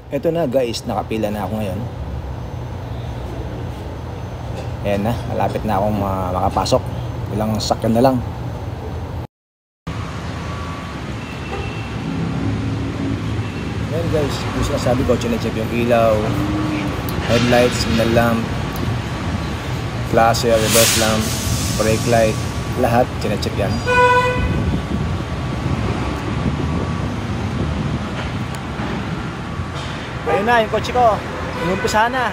Ito na guys, nakapila na ako ngayon. Ayan na, malapit na akong makapasok. Ilang sakyan na lang. Ayan guys, kung sinasabi ko, chinecheck yung ilaw, headlights, signal lamp, flasher, reverse lamp, brake light, lahat chinecheck yan. Ayun na, yung kotse ko. Inumpisa na.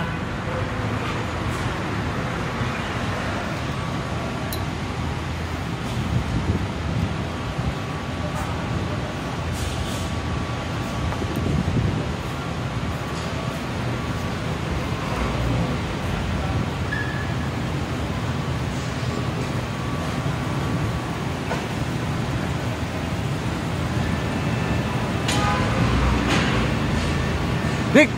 Rick!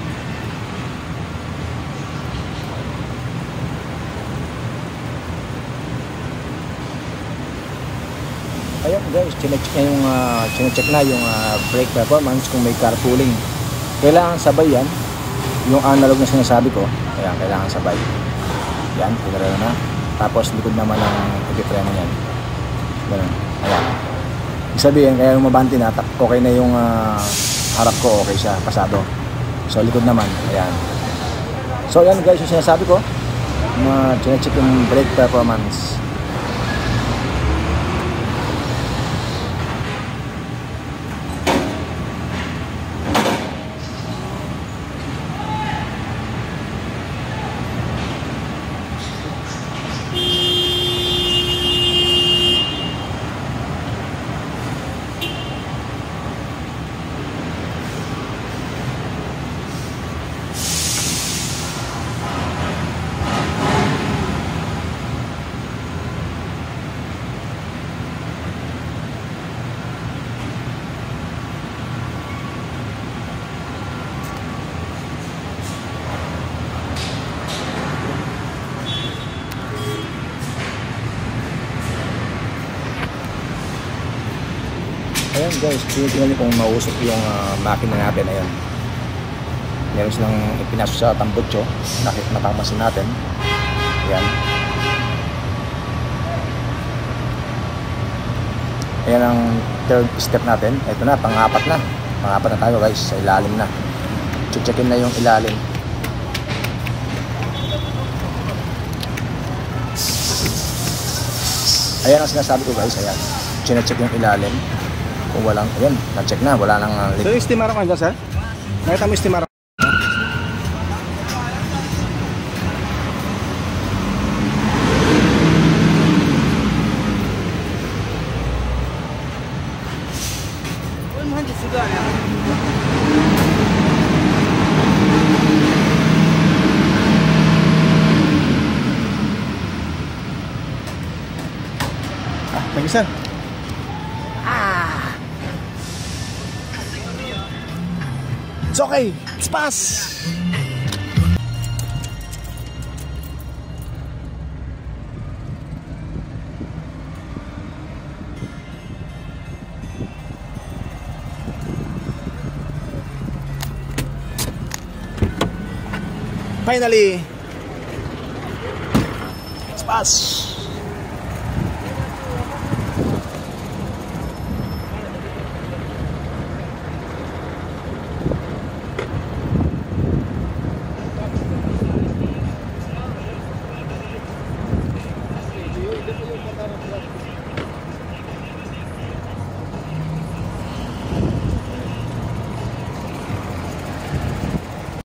Ayun guys, chinecheck na yung brake performance kung may carpooling. Kailangan sabay yan. Yung analog na sinasabi ko, ayan, kailangan sabay. Yan, pinarelo na. Tapos likod naman ang ipipreno niyan. Ganun, ayan. Ibig sabihin, kaya umabante na, okay na yung harap ko, okay siya, pasado. So likod naman, ayan. So ayan guys, yung sinasabi ko, chinecheck yung brake performance. Ayan guys, tingnan nyo kung mausok yung makina natin. Ayan, meron silang ipinasok sa tambutso. Natamasin natin. Ayan. Ayan ang third step natin. Ito na, pang-apat na. Pang-apat na tayo guys, sa ilalim na. Checkin na yung ilalim. Ayan ang sinasabi ko guys, ayan. Chinecheck yung ilalim. Kung walang, ayan, na-check na, wala nang So yung estimaro ko dyan, sir? Nakita mo estimaro? Thank you, sir. It's okay. It's pass. Finally, it's pass.